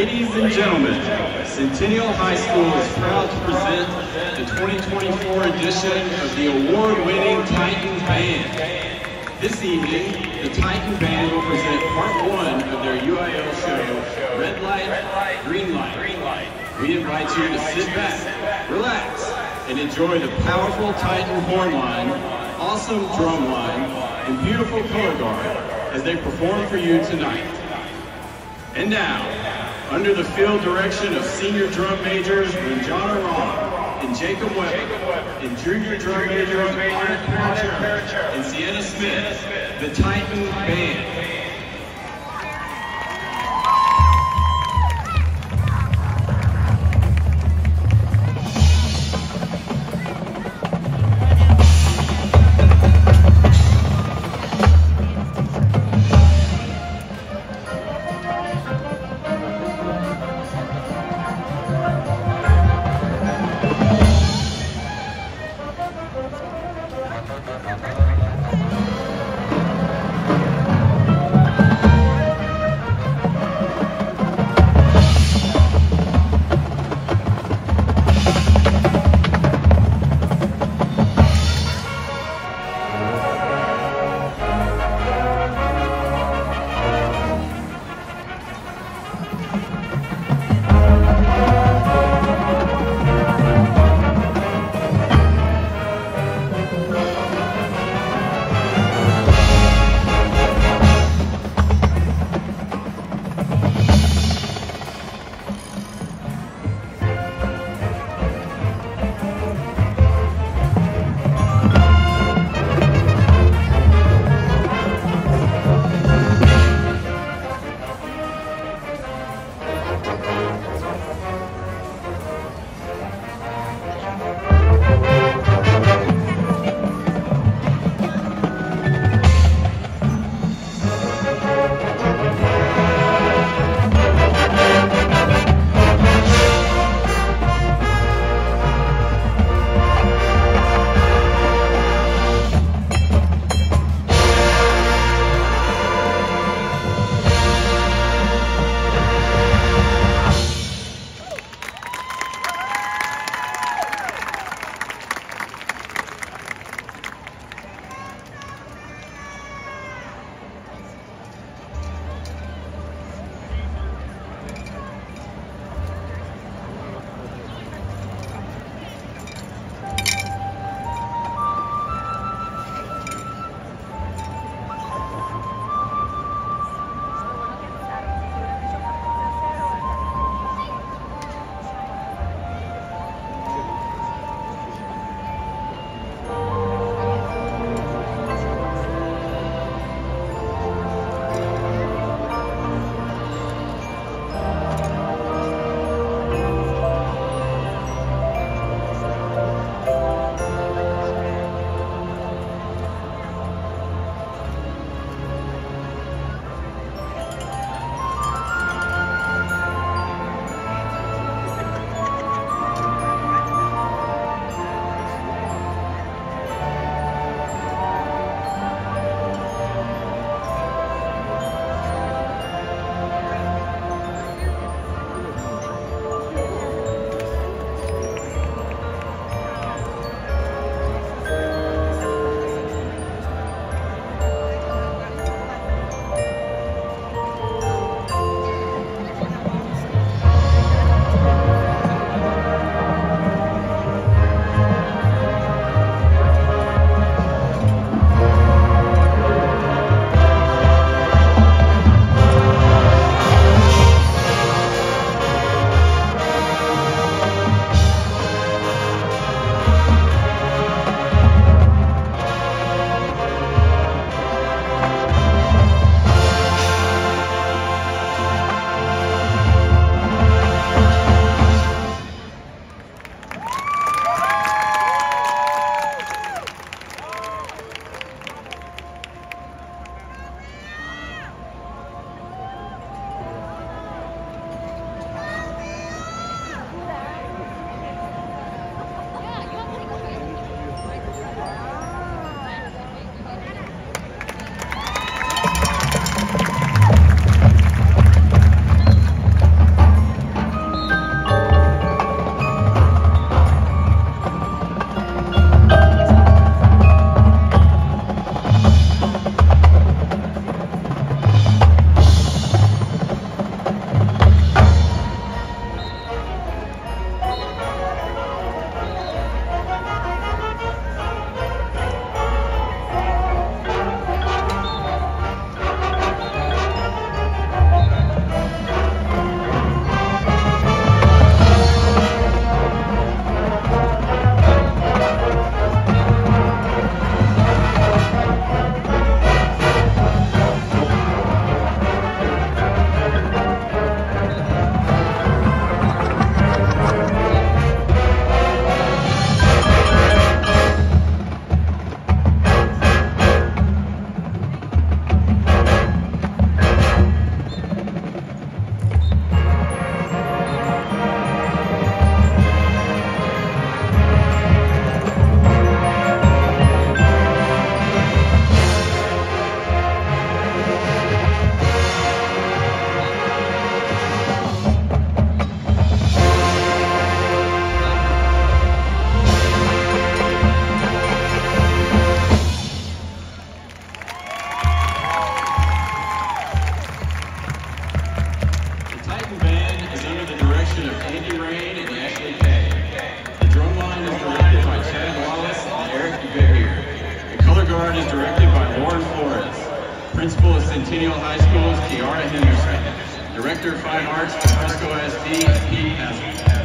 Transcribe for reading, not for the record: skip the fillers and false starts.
Ladies and gentlemen, Centennial High School is proud to present the 2024 edition of the award-winning Titan Band. This evening, the Titan Band will present part one of their UIL show, Red Light, Green Light. We invite you to sit back, relax, and enjoy the powerful Titan horn line, awesome drum line, and beautiful color guard as they perform for you tonight. And now, under the field direction of senior drum majors Ranjana Ram and Jacob Weber, and junior drum majors Anna Parcher and Sienna Smith, the Titan Band. Principal of Centennial High School is Kiara Henderson. Director of Fine Arts for Frisco SD, Pete Hazel.